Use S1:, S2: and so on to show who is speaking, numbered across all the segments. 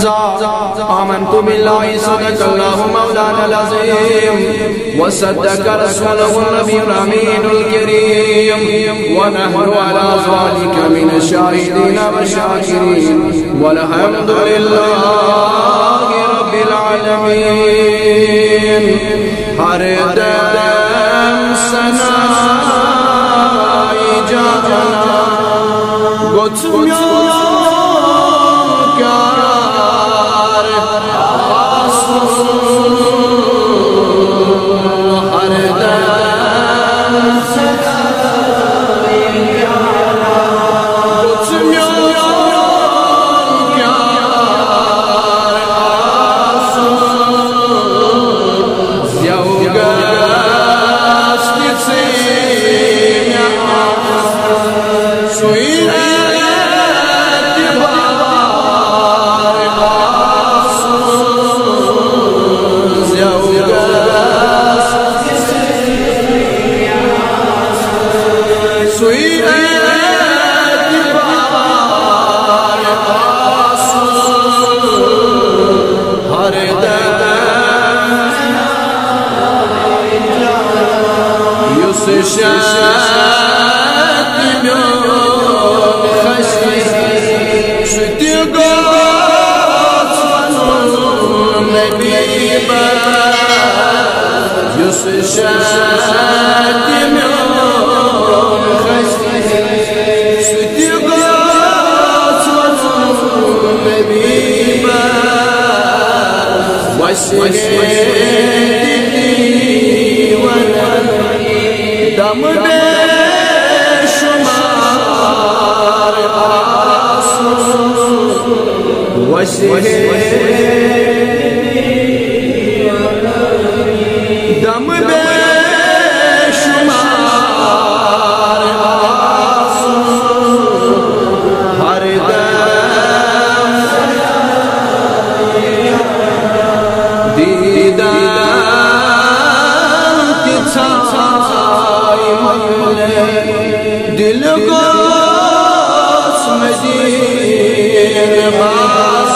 S1: आमन्तु बिल्लाहि सदक़ल्लाहु मौलाना अज़ीम व सद्दक़ रसूलुहु नबियुल अमीनुल करीम व नहनु अला ज़ालिका मिनश शाहिदीन व शाकिरीन वल्हम्दुलिल्लाहि रब्बिल आलमीन। हर दम सनाई जाना गोचुम्यो दम बेशुमार आंसू दम बेशुमार आंसू हर दम दीदार की छाई दिल को मदीन बास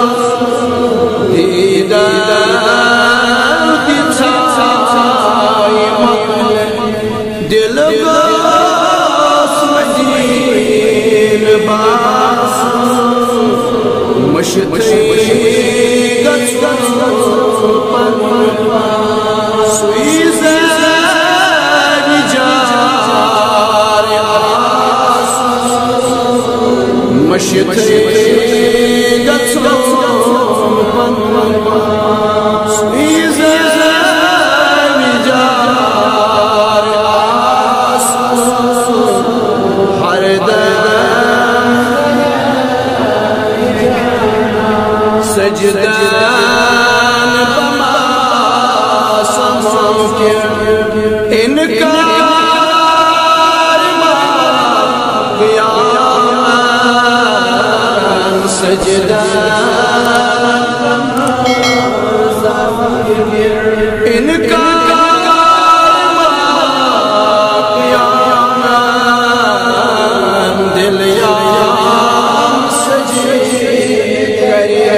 S1: दीदार की छाई दिल को मदीन बास मशती सजदान बमा समके इनकार क़यामत सजदान इनकार क़यामत दिल याम सजे करे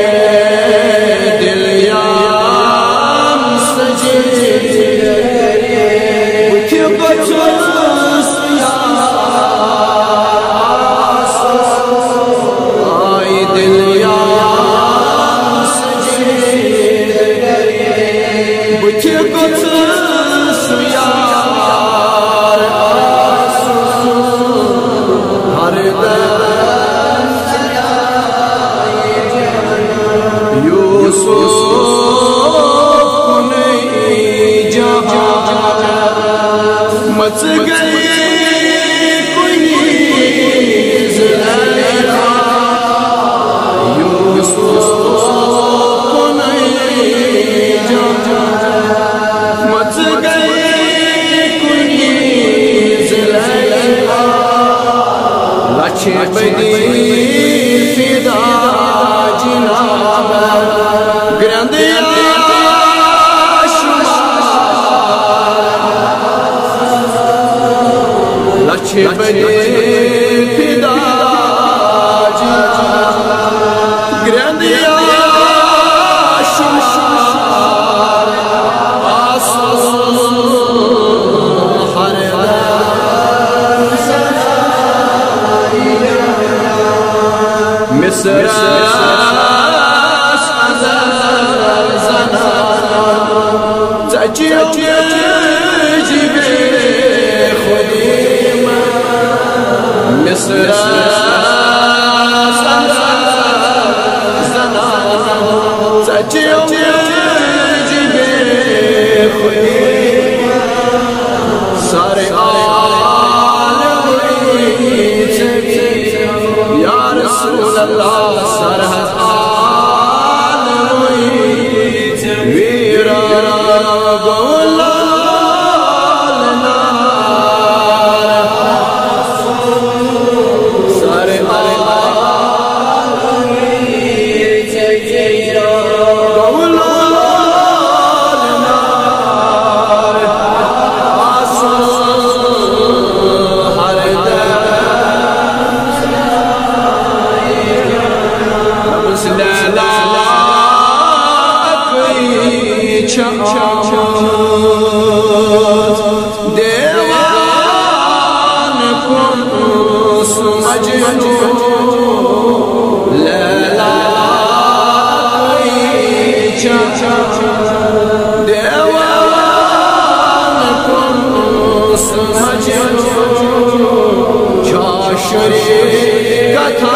S1: मच गई मच गई लच्छे बदी फिदा जिनाब ग्रंदिया लच्छे बदी फिदा जिनाब ग्रंदिया मिस्र सारे या रसूल अल्लाह सरहद वीरा देवान को समझ लैला देवान को समझ छाशरी कथा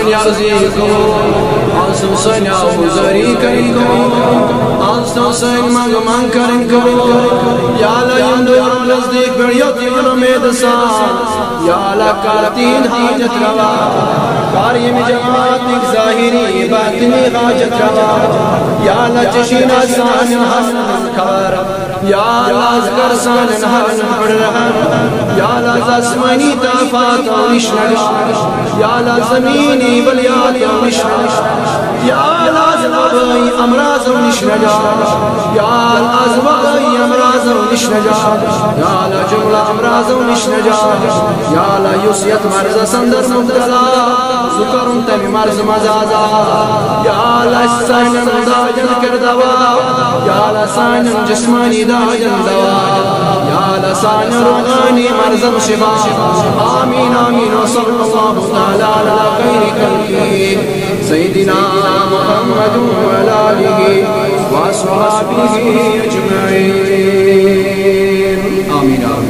S1: سن عزیزو آسو سن آوزاری کرن کو آسو سن منگ کرن کو یا اللہ یندور نزدیک بڑیت امید سان یا اللہ کارتین حاجت روا کاریم جماعت ایک ظاہری باطنی حاجت روا یا اللہ چشین آسان حسن کار یا اللہ ازگر سان حسن پڑ رہا یا اللہ زسمانی تافات و نشنگا یا اللہ زمینی بلیات و نشنگا یا اللہ زبائی امراض و نشنگا یا اللہ زبائی امراض و نشنگا یا اللہ جملہ امراض و نشنگا یا اللہ یوسیت مرز سندر مبتلا ذکرم تمی مرز مزازا یا اللہ سائنم داجن کردوا یا اللہ سائنم جسمانی داجن دوا یا اللہ سائن روحانی مرزم شفا آمین آمین وصلی اللہ تعالی علی خیر خلقہ سیدنا محمد وعلی آلہ وصحبہ اجمعین آمین.